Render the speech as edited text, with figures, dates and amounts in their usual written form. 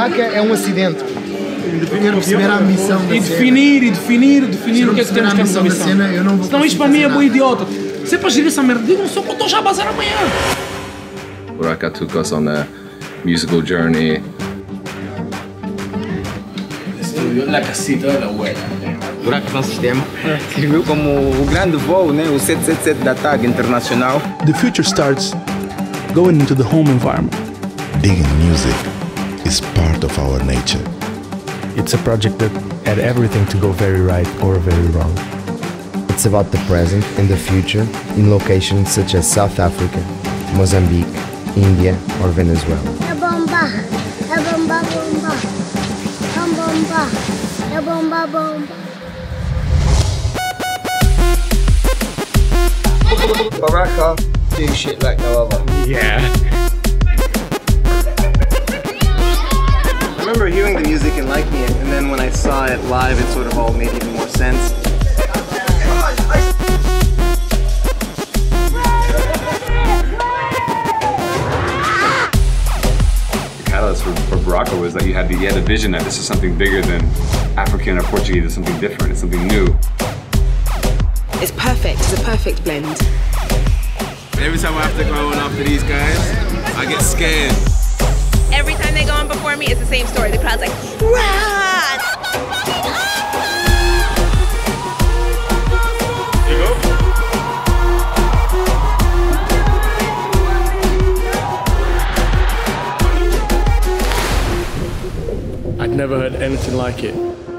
Buraca é um acidente. Eu quero perceber a ambição da E cena. definir o que é que temos que ambição da fazer. cena, eu não vou Senão isto para mim é bom idiota. Se é para gerir essa merda, digam só que eu estou já a bazar amanhã. Buraca took us on a musical journey. La casita da abuela. Buraca no sistema serviu como o grande voo, né? O 777 da TAG Internacional. The future starts going into the home environment. Being in music is part of our nature. It's a project that had everything to go very right or very wrong. It's about the present and the future in locations such as South Africa, Mozambique, India or Venezuela. A bomba, a bomba, bomba, a bomba, a bomba, bomba. Buraca do shit like no other. Yeah. I remember hearing the music and liking it, and then when I saw it live, it sort of all made even more sense. The catalyst for Buraca was that you had a vision that this is something bigger than African or Portuguese. It's something different. It's something new. It's perfect. It's a perfect blend. Every time I have to go on after these guys, I get scared. Every time they go on before me, it's the same story. The crowd's like, rah! You go? I'd never heard anything like it.